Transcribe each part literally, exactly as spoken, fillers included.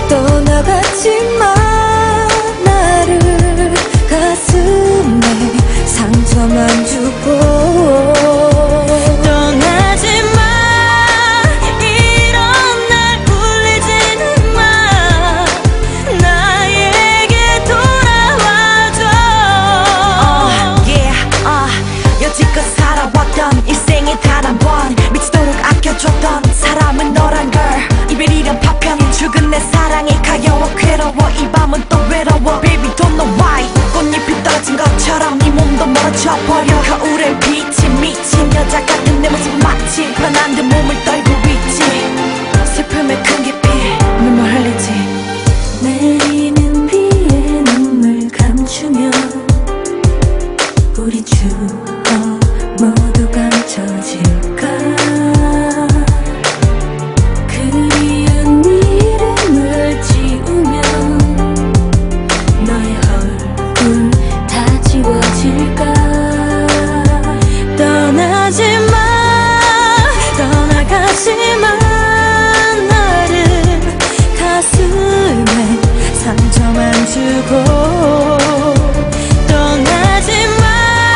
떠나갔지만 나를 가슴에 상처만 주고 사람은 너란 걸 이별이란 파편이 죽은 내 사랑이 가여워 괴로워 이 밤은 또 외로워 Baby don't know why 꽃잎이 떨어진 것처럼 네 몸도 멀어져 버려 거울에 비친 미친 여자 같은 내 모습은 마치 불안한 듯 몸을 떨고 있지 슬픔의 큰 깊이 눈물 흘리지 내리는 비에 눈물 감추며 우리 추억 모두 감춰질까 상처만 주고 떠나지 마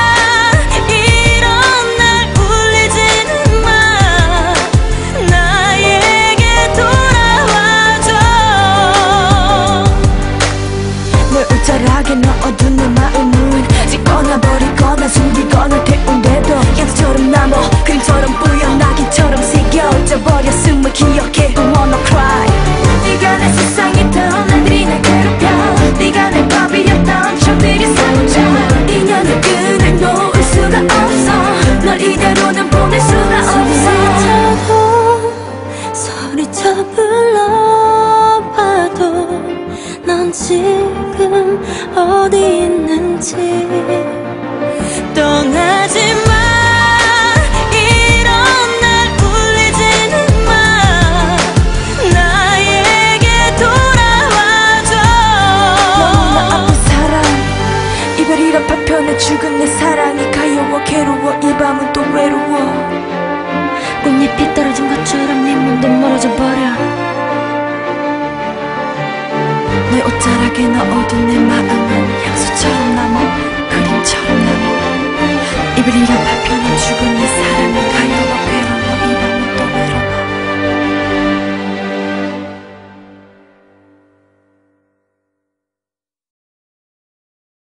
이런 날 울리지는 마 나에게 돌아와줘 널 우짜하게 넣어둔 내 마음은 짓거나 버리거나 숨기거나 태운데도 약처럼 남아 그림처럼 뿌연나기처럼 새겨져버려 숨을 기억해 Don't wanna cry 네가 내 세상이던 날들이 날 괴롭혀 네가 내 밥이었던 저들이 사라져 인연을 끊을 놓을 수가 없어 널 이대로는 보낼 수가 없어 소리쳐 불러봐도 넌 지금 어디 있는지 떠나지 마 파편에 죽은 내 사랑이 가여워 괴로워 이 밤은 또 외로워 꽃잎이 떨어진 것처럼 네 몸도 멀어져 버려 내 옷자락에 넣어둔 내 마음은 향수처럼 남아 그림처럼 남아 이별이란 파편에 죽은 내 사랑이